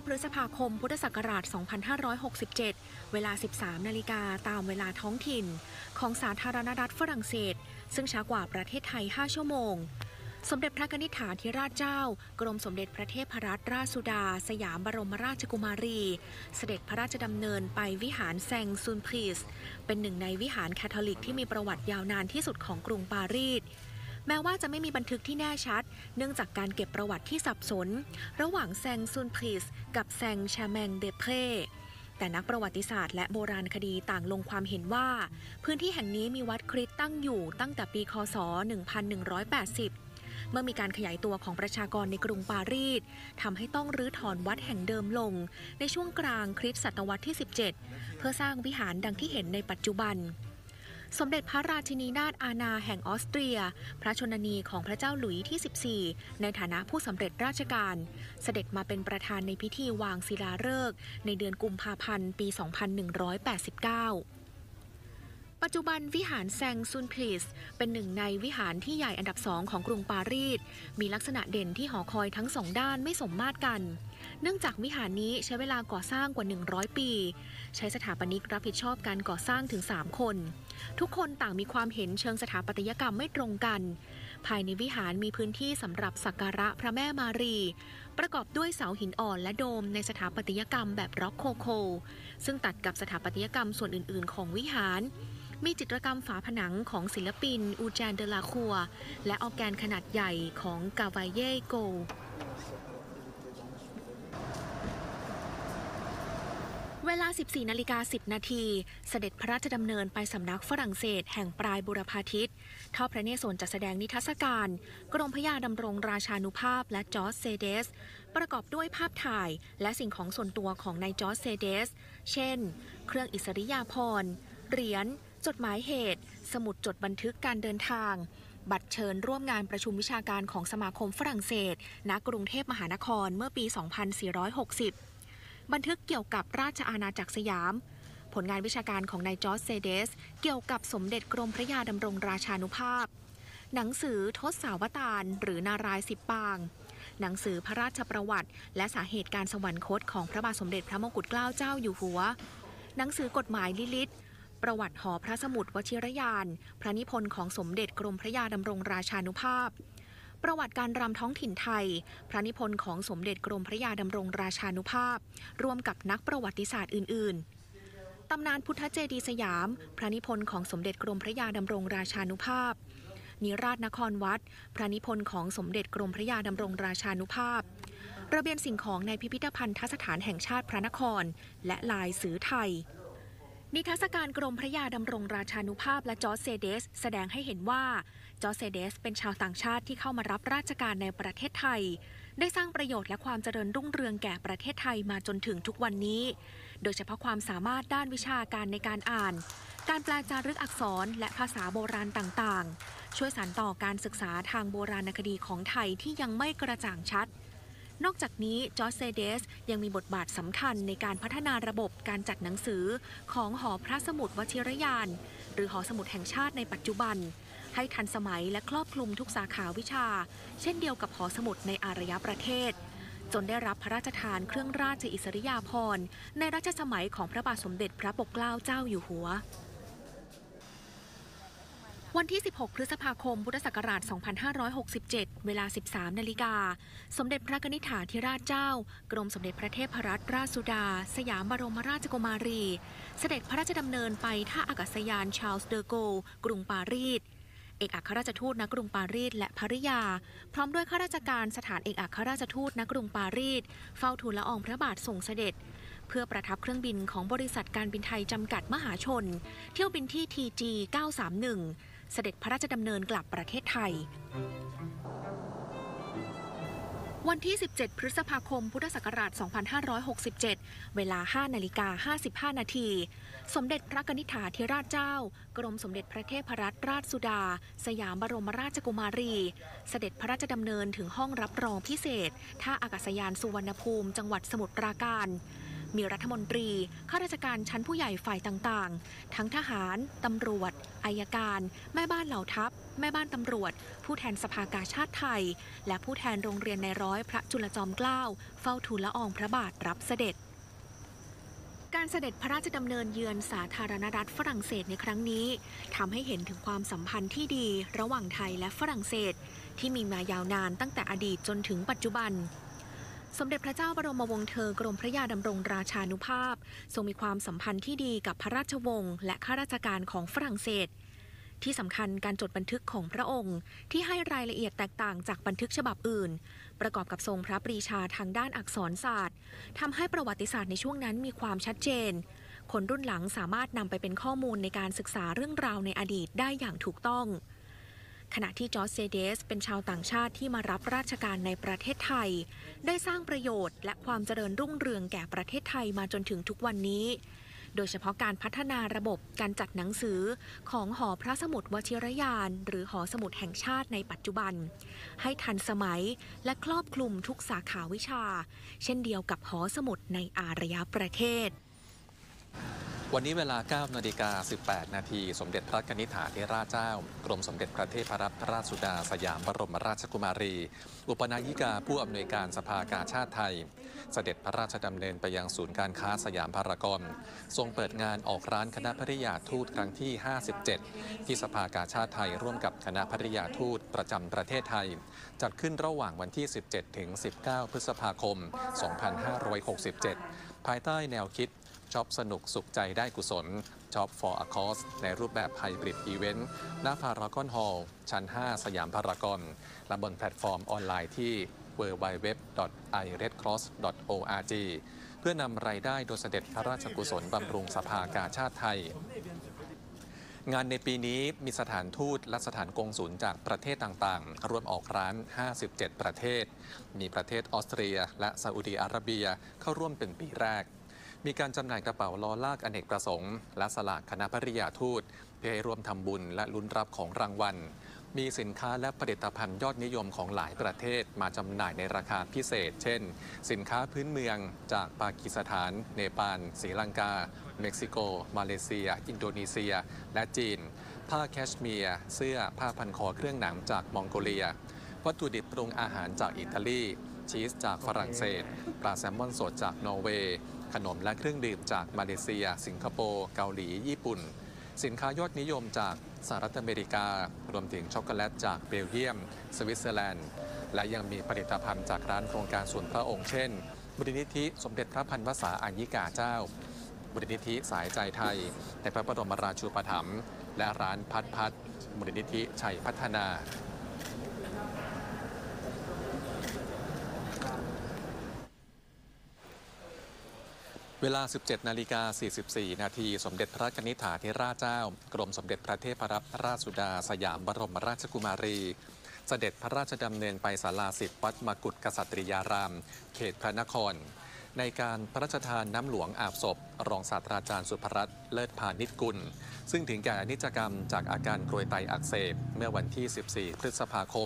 พฤษภาคมพุทธศักราช 2567 เวลา 13 นาฬิกาตามเวลาท้องถิ่นของสาธารณรัฐฝรั่งเศสซึ่งช้ากว่าประเทศไทย 5 ชั่วโมงสมเด็จพระกนิษฐาธิราชเจ้ากรมสมเด็จพระเทพรัตนราชสุดาสยามบรมราชกุมารีเสด็จพระราชดำเนินไปวิหารแซงซุนพรีสเป็นหนึ่งในวิหารแคทอลิกที่มีประวัติยาวนานที่สุดของกรุงปารีสแม้ว่าจะไม่มีบันทึกที่แน่ชัดเนื่องจากการเก็บประวัติที่สับสนระหว่างแซงซุนพรีสกับแซงชาแมงเดเพรแต่นักประวัติศาสตร์และโบราณคดีต่างลงความเห็นว่าพื้นที่แห่งนี้มีวัดคริสต์ตั้งอยู่ตั้งแต่ปีคศ 1180 เมื่อมีการขยายตัวของประชากรในกรุงปารีสทำให้ต้องรื้อถอนวัดแห่งเดิมลงในช่วงกลางคริสตศตวรรษที่ 17 เพื่อสร้างวิหารดังที่เห็นในปัจจุบันสมเด็จพระราชินีนาถอาณาแห่งออสเตรียพระชนนีของพระเจ้าหลุยส์ที่ 14 ในฐานะผู้สำเร็จราชการเสด็จมาเป็นประธานในพิธีวางศิลาฤกษ์ในเดือนกุมภาพันธ์ปี 2189 ปัจจุบันวิหารแซงซุนพรีสเป็นหนึ่งในวิหารที่ใหญ่อันดับ2ของกรุงปารีสมีลักษณะเด่นที่หอคอยทั้งสองด้านไม่สมมาตรกันเนื่องจากวิหารนี้ใช้เวลาก่อสร้างกว่า100 ปีใช้สถาปนิกรับผิดชอบการก่อสร้างถึง3 คนทุกคนต่างมีความเห็นเชิงสถาปัตยกรรมไม่ตรงกันภายในวิหารมีพื้นที่สำหรับสักการะพระแม่มารีประกอบด้วยเสาหินอ่อนและโดมในสถาปัตยกรรมแบบร็อกโคโคซึ่งตัดกับสถาปัตยกรรมส่วนอื่นๆของวิหารมีจิตรกรรมฝาผนังของศิลปินอูแจนเดลาคัวและออร์แกนขนาดใหญ่ของกาวายเย่โกเวลา 14:10 นาทีเสด็จพระราชดำเนินไปสำนักฝรั่งเศสแห่งปลายบุรพาทิศทอดพระเนตรทรงจัดแสดงนิทรรศการกรมพระยาดำรงราชานุภาพและจอร์จเซเดสประกอบด้วยภาพถ่ายและสิ่งของส่วนตัวของนายจอร์จเซเดสเช่นเครื่องอิสริยาภรณ์เหรียญจดหมายเหตุสมุดจดบันทึกการเดินทางบัตรเชิญร่วมงานประชุมวิชาการของสมาคมฝรั่งเศสณกรุงเทพมหานครเมื่อปี 2460 บันทึกเกี่ยวกับราชอาณาจักรสยามผลงานวิชาการของนายจอร์จเซเดสเกี่ยวกับสมเด็จกรมพระยาดำรงราชานุภาพหนังสือทศาวตารหรือนารายณ์10 ปางหนังสือพระราชประวัติและสาเหตุการสวรรคตของพระบาทสมเด็จพระมงกุฎเกล้าเจ้าอยู่หัวหนังสือกฎหมายลิลิตประวัติหอพระสมุดวชิรยานพระนิพนธ์ของสมเด็จกรมพระยาดำรงราชานุภาพประวัติการรำท้องถิ่นไทยพระนิพนธ์ของสมเด็จกรมพระยาดำรงราชานุภาพร่วมกับนักประวัติศาสตร์อื่นๆตำนานพุทธเจดีย์สยามพระนิพนธ์ของสมเด็จกรมพระยาดำรงราชานุภาพนิราศนครวัดพระนิพนธ์ของสมเด็จกรมพระยาดำรงราชานุภาพระเบียงสิ่งของในพิพิธภัณฑสถานแห่งชาติพระนครและลายสือไทยนิทรรศการกรมพระยาดำรงราชานุภาพและจอร์จเซเดสแสดงให้เห็นว่าจอร์จเซเดสเป็นชาวต่างชาติที่เข้ามารับราชการในประเทศไทยได้สร้างประโยชน์และความเจริญรุ่งเรืองแก่ประเทศไทยมาจนถึงทุกวันนี้โดยเฉพาะความสามารถด้านวิชาการในการอ่านการแปลจารึกอักษรและภาษาโบราณต่างๆช่วยสานต่อการศึกษาทางโบราณคดีของไทยที่ยังไม่กระจ่างชัดนอกจากนี้จอร์จเซเดสยังมีบทบาทสำคัญในการพัฒนาระบบการจัดหนังสือของหอพระสมุดวชิรยานหรือหอสมุดแห่งชาติในปัจจุบันให้ทันสมัยและครอบคลุมทุกสาขาวิชาเช่นเดียวกับหอสมุดในอารยประเทศจนได้รับพระราชทานเครื่องราชอิสริยาภรณ์ในรัชสมัยของพระบาทสมเด็จพระปกเกล้าเจ้าอยู่หัววันที่ 16 พฤษภาคม พุทธศักราช 2567 เวลา 13 นาฬิกาสมเด็จพระกนิษฐาธิราชเจ้ากรมสมเด็จพระเทพรัตนราชสุดาสยามบรมราชกุมารีเสด็จพระราชดำเนินไปท่าอากาศยานชาร์ลส์เดอโกลกรุงปารีสเอกอัครราชทูตณกรุงปารีสและภริยาพร้อมด้วยข้าราชการสถานเอกอัครราชทูตณกรุงปารีสเฝ้าทูลละอองพระบาทส่งเสด็จเพื่อประทับเครื่องบินของบริษัทการบินไทยจำกัดมหาชนเที่ยวบินที่ TG 931เสด็จพระราชดำเนินกลับประเทศไทยวันที่ 17 พฤษภาคม พุทธศักราช 2567 เวลา 5:55 นาทีสมเด็จพระกนิษฐาธิราชเจ้ากรมสมเด็จพระเทพรัตนราชสุดาสยามบรมราชกุมารีเสด็จพระราชดำเนินถึงห้องรับรองพิเศษท่าอากาศยานสุวรรณภูมิจังหวัดสมุทรปราการมีรัฐมนตรีข้าราชการชั้นผู้ใหญ่ฝ่ายต่างๆทั้งทหารตำรวจอัยการแม่บ้านเหล่าทัพแม่บ้านตำรวจผู้แทนสภากาชาติไทยและผู้แทนโรงเรียนในร้อยพระจุลจอมเกล้าเฝ้าทูลละอองพระบาทรับเสด็จการเสด็จพระราชดำเนินเยือนสาธารณรัฐฝรั่งเศสในครั้งนี้ทำให้เห็นถึงความสัมพันธ์ที่ดีระหว่างไทยและฝรั่งเศสที่มีมายาวนานตั้งแต่อดีตจนถึงปัจจุบันสมเด็จพระเจ้าบรมวงศ์เธอกรมพระยาดำรงราชานุภาพทรงมีความสัมพันธ์ที่ดีกับพระราชวงศ์และข้าราชการของฝรั่งเศสที่สำคัญการจดบันทึกของพระองค์ที่ให้รายละเอียดแตกต่างจากบันทึกฉบับอื่นประกอบกับทรงพระปรีชาทางด้านอักษรศาสตร์ทำให้ประวัติศาสตร์ในช่วงนั้นมีความชัดเจนคนรุ่นหลังสามารถนำไปเป็นข้อมูลในการศึกษาเรื่องราวในอดีตได้อย่างถูกต้องขณะที่จอร์จเซเดสเป็นชาวต่างชาติที่มารับราชการในประเทศไทยได้สร้างประโยชน์และความเจริญรุ่งเรืองแก่ประเทศไทยมาจนถึงทุกวันนี้โดยเฉพาะการพัฒนาระบบการจัดหนังสือของหอพระสมุดวชิรยานหรือหอสมุดแห่งชาติในปัจจุบันให้ทันสมัยและครอบคลุมทุกสาขาวิชาเช่นเดียวกับหอสมุดในอารยประเทศวันนี้เวลา 9:18 นาทีสมเด็จพระกนิษฐาธิราชเจ้ากรมสมเด็จพระเทพรัตนราชสุดาสยามบรมราชกุมารีอุปนายิกาผู้อำนวยการสภากาชาติไทยเสด็จพระราชดำเนินไปยังศูนย์การค้าสยามพารากอนทรงเปิดงานออกร้านคณะภริยาทูตครั้งที่ 57 ที่สภากาชาติไทยร่วมกับคณะภริยาทูตประจำประเทศไทยจัดขึ้นระหว่างวันที่ 17 ถึง 19 พฤษภาคม 2567 ภายใต้แนวคิดช็อปสนุกสุขใจได้กุศลช็อป for a cause ในรูปแบบไฮบริดอีเวนต์ณพารากอนฮอลล์ชั้น 5 สยามพารากอนและบนแพลตฟอร์มออนไลน์ที่ www.iredcross.org เพื่อนำรายได้โดยเสด็จพระราชกุศลบำรุงสภากาชาติไทยงานในปีนี้มีสถานทูตและสถานกงสุลจากประเทศต่างๆร่วมออกร้าน 57 ประเทศมีประเทศออสเตรียและซาอุดิอาระเบียเข้าร่วมเป็นปีแรกมีการจำหน่ายกระเป๋าล้อลากอเนกประสงค์และสลากคณะภริยาทูตเพื่อให้ร่วมทำบุญและลุ้นรับของรางวัลมีสินค้าและผลิตภัณฑ์ยอดนิยมของหลายประเทศมาจำหน่ายในราคาพิเศษเช่นสินค้าพื้นเมืองจากปากีสถานเนปาลศรีลังกาเม็กซิโกมาเลเซียอินโดนีเซียและจีนผ้าแคชเมียร์เสื้อผ้าพันคอเครื่องหนังจากมองโกเลียวัตถุดิบปรุงอาหารจากอิตาลีชีสจากฝรั่งเศสปลาแซลมอนสดจากนอร์เวย์ขนมและเครื่องดื่มจากมาเลเซียสิงคโปร์เกาหลีญี่ปุ่นสินค้ายอดนิยมจากสหรัฐอเมริการวมถึงช็อกโกแลตจากเบลเยียมสวิตเซอร์แลนด์และยังมีผลิตภัณฑ์จากร้านโครงการส่วนพระองค์เช่นมูลนิธิสมเด็จพระพันวษาอายิกาเจ้ามูลนิธิสายใจไทยในพระบรมราชูปถัมภ์และร้านพัดมูลนิธิชัยพัฒนาเวลา 17:44 นาทีสมเด็จพระกนิษฐาธิราชเจ้ากรมสมเด็จพระเทพรัตนราชสุดาสยามบรมราชกุมารีเสด็จพระราชดำเนินไปศาลา10วัดมกุฏกษัตริยารามเขตพระนครในการพระราชทานน้ำหลวงอาบศพรองศาสตราจารย์สุภรัตน์เลิศพานิชกุลซึ่งถึงแก่อนิจกรรมจากอาการกรวยไตอักเสบเมื่อวันที่ 14 พฤษภาคม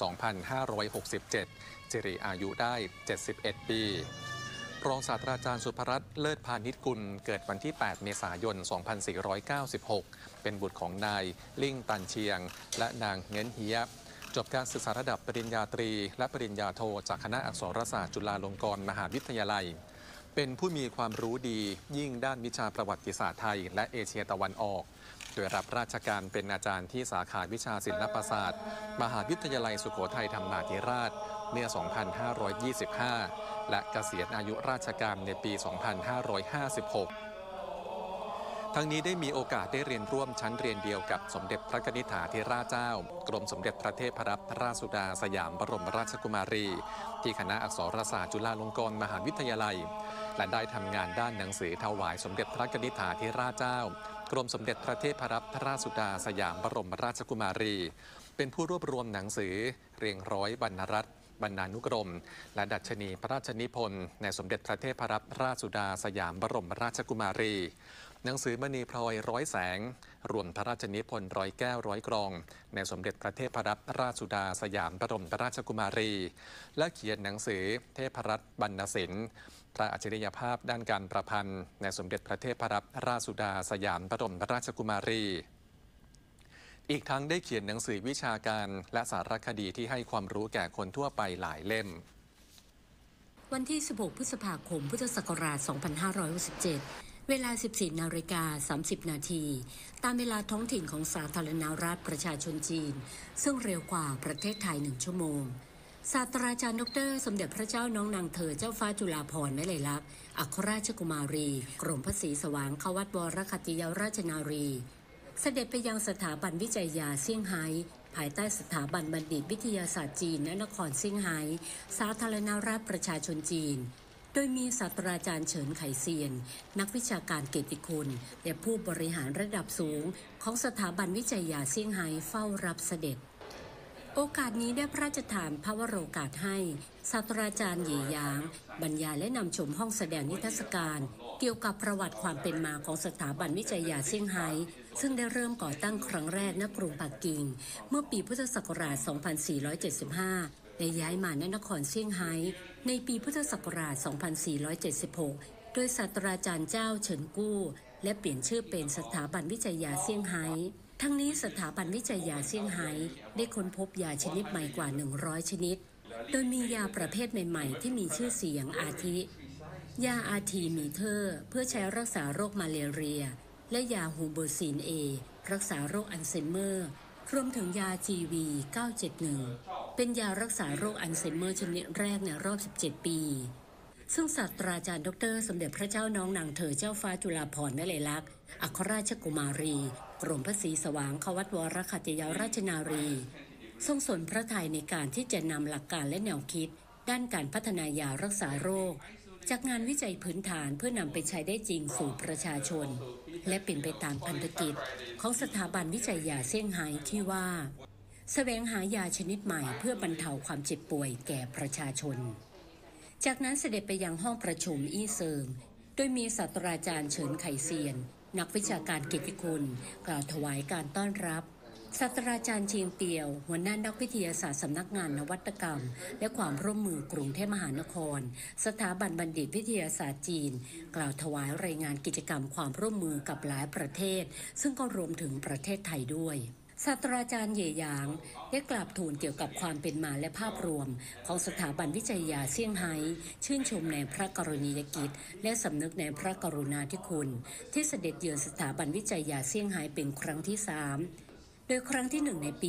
2567 สิริอายุได้ 71 ปีรองศาสตราจารย์สุภรัตน์เลิศพานิชกุลเกิดวันที่ 8 เมษายน 2496 เป็นบุตรของนายลิ่งตันเชียงและนางเงินเฮียจบการศึกษาระดับปริญญาตรีและปริญญาโทจากคณะอักษรศาสตร์จุฬาลงกรณ์มหาวิทยาลัยเป็นผู้มีความรู้ดียิ่งด้านวิชาประวัติศาสตร์ไทยและเอเชียตะวันออกโดยรับราชการเป็นอาจารย์ที่สาขาวิชาศิลปศาสตร์มหาวิทยาลัยสุโขทัยธรรมาธิราชเมื่อ 2525 และเกษียณอายุราชการในปี 2556 ทั้งนี้ได้มีโอกาสได้เรียนร่วมชั้นเรียนเดียวกับสมเด็จพระกนิษฐาธิราชเจ้ากรมสมเด็จพระเทพรัตนราชสุดาสยามบรมราชกุมารีที่คณะอักษรศาสตร์จุฬาลงกรณ์มหาวิทยาลัยและได้ทำงานด้านหนังสือถวายสมเด็จพระกนิษฐาธิราชเจ้ากรมสมเด็จพระเทพรัตนราชสุดาสยามบรมราชกุมารีเป็นผู้รวบรวมหนังสือเรียงร้อยบรรณรัตน์บรรณานุกรมและดัชนีพระราชนิพนธ์ในสมเด็จพระเทพรัตนราชสุดาสยามบรมราชกุมารีหนังสือมณีพลอยร้อยแสงรวมพระราชนิพนธ์ร้อยแก้วร้อยกรองในสมเด็จพระเทพรัตนราชสุดาสยามบรมราชกุมารีและเขียนหนังสือเทพรัตน์บรรณศิลป์พระอัจฉริยภาพด้านการประพันธ์ในสมเด็จพระเทพรัตนราชสุดาสยามบรมราชกุมารีอีกทั้งได้เขียนหนังสือวิชาการและสารคดีที่ให้ความรู้แก่คนทั่วไปหลายเล่มวันที่ 16 พฤษภาคม พุทธศักราช 2567 เวลา 14:30 นาทีตามเวลาท้องถิ่นของสาธารณรัฐประชาชนจีนซึ่งเร็วกว่าประเทศไทย1 ชั่วโมงศาสตราจารย์ดร.สมเด็จพระเจ้าน้องนางเธอเจ้าฟ้าจุฬาภรณ์วลัยลักษณ์อัครราชกุมารีกรมพระศรีสว่างควัตวรคัตติยราชนารีเสด็จไปยังสถาบันวิจัยยาเซี่ยงไฮ้ภายใต้สถาบันบัณฑิตวิทยาศาสตร์จีนณนครเซี่ยงไฮ้สาธารณรัฐประชาชนจีนโดยมีศาสตราจารย์เฉินไคเซียนนักวิชาการเกียรติคุณและผู้บริหารระดับสูงของสถาบันวิจัยยาเซี่ยงไฮ้เฝ้ารับเสด็จโอกาสนี้ได้พระราชทานพระวโรกาสให้ศาสตราจารย์หยี่หยางบรรยายและนำชมห้องแสดงนิทรรศการเกี่ยวกับประวัติความเป็นมาของสถาบันวิจัยยาเซี่ยงไฮ้ซึ่งได้เริ่มก่อตั้งครั้งแรกณกรุงปักกิ่งเมื่อปีพุทธศักราช 2475 และย้ายมาณนครเซี่ยงไฮ้ในปีพุทธศักราช 2476 โดยศาสตราจารย์เจ้าเฉินกู้และเปลี่ยนชื่อเป็นสถาบันวิจัยยาเซี่ยงไฮ้ทั้งนี้สถาบันวิจัยยาเซี่ยงไฮ้ได้ค้นพบยาชนิดใหม่กว่า 100 ชนิดโดยมียาประเภทใหม่ๆที่มีชื่อเสียงอาทิยาอาทีมีเทอร์เพื่อใช้รักษาโรคมาเลเรียและยาฮูเบอร์ซีนเอรักษาโรคอัลไซเมอร์รวมถึงยา GV 971เป็นยารักษาโรคอัลไซเมอร์ชนิดแรกในรอบ 17 ปีซึ่งศาสตราจารย์ดร.สมเด็จพระเจ้าน้องนางเธอเจ้าฟ้าจุฬาภรณ์วลัยลักษณ์อัครราชกุมารีกรมพระศรีสว่างควัตวรคัตติยราชนารีทรงสนพระทัยในการที่จะนำหลักการและแนวคิดด้านการพัฒนายารักษาโรคจากงานวิจัยพื้นฐานเพื่อนำไปใช้ได้จริงสู่ประชาชนและเป็นไปตามพันธกิจของสถาบันวิจัยยาเซี่ยงไฮ้ที่ว่าแสวงหายาชนิดใหม่เพื่อบรรเทาความเจ็บป่วยแก่ประชาชนจากนั้นเสด็จไปยังห้องประชุมอี้เซิงโดยมีศาสตราจารย์เฉินไคเซียนนักวิชาการเกียรติคุณกล่าวถวายการต้อนรับศาสตราจารย์เชียงเตียวหัวหน้านักวิทยาศาสตร์สำนักงานนวัตกรรมและความร่วมมือกรุงเทพมหานครสถาบันบัณฑิตวิทยาศาสตร์จีนกล่าวถวายรายงานกิจกรรมความร่วมมือกับหลายประเทศซึ่งก็รวมถึงประเทศไทยด้วยศาสตราจารย์เหย่หยางได้กราบทูลเกี่ยวกับความเป็นมาและภาพรวมของสถาบันวิจัยยาเซี่ยงไฮ้ชื่นชมในพระกรณียกิจและสำนึกในพระกรุณาธิคุณที่เสด็จเยือนสถาบันวิจัยยาเซี่ยงไฮ้เป็นครั้งที่ 3โดยครั้งที่ 1ในปี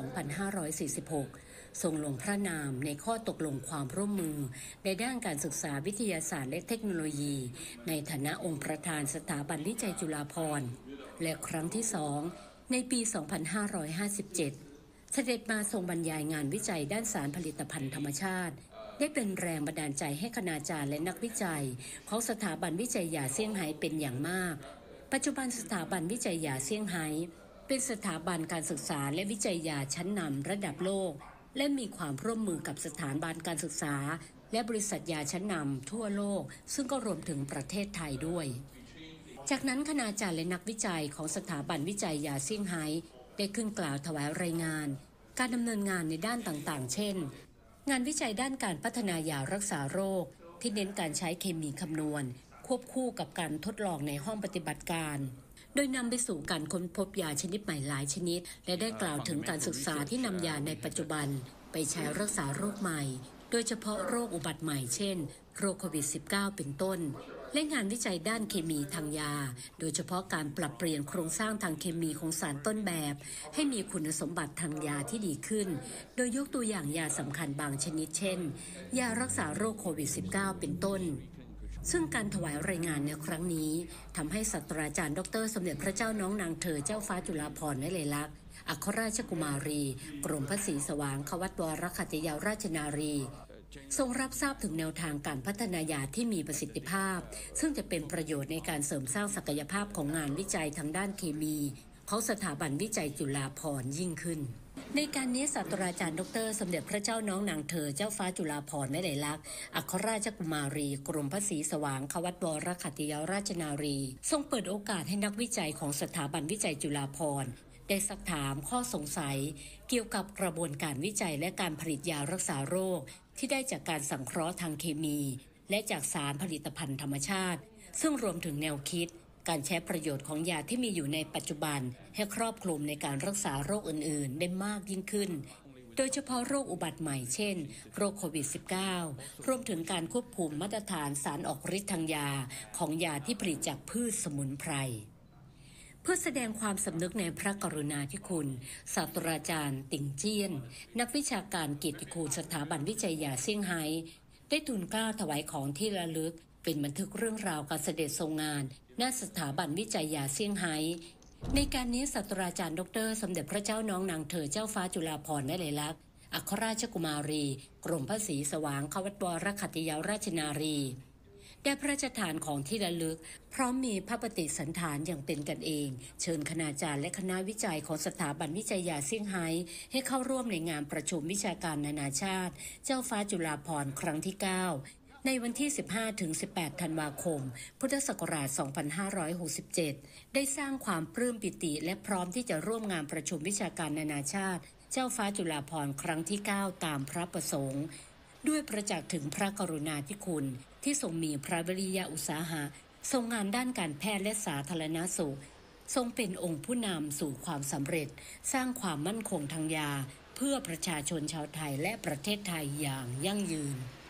2546ทรงลงพระนามในข้อตกลงความร่วมมือในด้านการศึกษาวิทยาศาสตร์และเทคโนโลยีในฐานะองค์ประธานสถาบันวิจัยจุฬาภรณ์และครั้งที่ 2ในปี 2557 เสด็จมาทรงบรรยายงานวิจัยด้านสารผลิตภัณฑ์ธรรมชาติได้เป็นแรงบันดาลใจให้คณาจารย์และนักวิจัยของสถาบันวิจัยยาเซี่ยงไฮ้เป็นอย่างมากปัจจุบันสถาบันวิจัยยาเซี่ยงไฮ้เป็นสถาบันการศึกษาและวิจัยยาชั้นนำระดับโลกและมีความร่วมมือกับสถาบันการศึกษาและบริษัทยาชั้นนำทั่วโลกซึ่งก็รวมถึงประเทศไทยด้วยจากนั้นคณาจารย์และนักวิจัยของสถาบันวิจัยยาเซี่ยงไฮ้ได้ขึ้นกล่าวถวายรายงานการดำเนินงานในด้านต่างๆเช่นงานวิจัยด้านการพัฒนายารักษาโรคที่เน้นการใช้เคมีคำนวณควบคู่กับการทดลองในห้องปฏิบัติการโดยนำไปสู่การค้นพบยาชนิดใหม่หลายชนิดและได้กล่าวถึงการศึกษาที่นำยาในปัจจุบันไปใช้รักษาโรคใหม่โดยเฉพาะโรคอุบัติใหม่เช่นโรคโควิด -19 เป็นต้นและงานวิจัยด้านเคมีทางยาโดยเฉพาะการปรับเปลี่ยนโครงสร้างทางเคมีของสารต้นแบบให้มีคุณสมบัติทางยาที่ดีขึ้นโดยยกตัวอย่างยาสำคัญบางชนิดเช่นยารักษาโรคโควิด -19 เป็นต้นซึ่งการถวายรายงานในครั้งนี้ทำให้ศาสตราจารย์ดร.สมเด็จพระเจ้าน้องนางเธอเจ้าฟ้าจุฬาภรณ์วลัยลักษณ์อัครราชกุมารีกรมพระศรีสว่างควัตวรคัตติยราชนารีทรงรับทราบถึงแนวทางการพัฒนายาที่มีประสิทธิภาพซึ่งจะเป็นประโยชน์ในการเสริมสร้างศักยภาพของงานวิจัยทางด้านเคมีของสถาบันวิจัยจุฬาภรณ์ยิ่งขึ้นในการนี้ศาสตราจารย์ดร.สมเด็จพระเจ้าน้องนางเธอเจ้าฟ้าจุฬาภรณ์วลัยลักษณ์อัครราชกุมารีกรมพระศรีสว่างควัตวรคัตติยราชนารีทรงเปิดโอกาสให้นักวิจัยของสถาบันวิจัยจุฬาภรณ์ได้ซักถามข้อสงสัยเกี่ยวกับกระบวนการวิจัยและการผลิตยารักษาโรคที่ได้จากการสังเคราะห์ทางเคมีและจากสารผลิตภัณฑ์ธรรมชาติซึ่งรวมถึงแนวคิดการใช้ประโยชน์ของยาที่มีอยู่ในปัจจุบันให้ครอบคลุมในการรักษาโรคอื่นๆได้มากยิ่งขึ้นโดยเฉพาะโรคอุบัติใหม่เช่นโรคโควิด -19 รวมถึงการควบคุมมาตรฐานสารออกฤทธิ์ทางยาของยาที่ผลิตจากพืชสมุนไพรเพื่อแสดงความสำนึกในพระกรุณาธิคุณศาสตราจารย์ติ่งเจี้ยนนักวิชาการเกียรติคุณสถาบันวิจัยยาเซี่ยงไฮ้ได้ทูลเกล้าถวายของที่ระลึกเป็นบันทึกเรื่องราวการเสด็จทรงงานณสถาบันวิจัยยาเซี่ยงไฮ้ในการนี้ศาสตราจารย์ดร.สมเด็จพระเจ้าน้องนางเธอเจ้าฟ้าจุฬาภรณ์นเรลักษณ์อัครราชกุมารีกรมพระศรีสว่างควัตวรขัตติยาราชนารีได้พระราชทานของที่ระลึกพร้อมมีพระปฏิสันถานอย่างเป็นกันเองเชิญคณาจารย์และคณะวิจัยของสถาบันวิจัยยาเซี่ยงไฮ้ให้เข้าร่วมในงานประชุมวิชาการนานาชาติเจ้าฟ้าจุฬาภรณ์ครั้งที่9ในวันที่ 15-18 ธันวาคม พุทธศักราช 2567 ได้สร้างความปลื้มปิติและพร้อมที่จะร่วมงานประชุมวิชาการนานาชาติเจ้าฟ้าจุฬาภรณ์ครั้งที่9ตามพระประสงค์ด้วยประจักษ์ถึงพระกรุณาธิคุณที่ทรงมีพระวิริยะอุตสาหะทรงงานด้านการแพทย์และสาธารณสุขทรงเป็นองค์ผู้นำสู่ความสำเร็จสร้างความมั่นคงทางยาเพื่อประชาชนชาวไทยและประเทศไทยอย่างยั่งยืน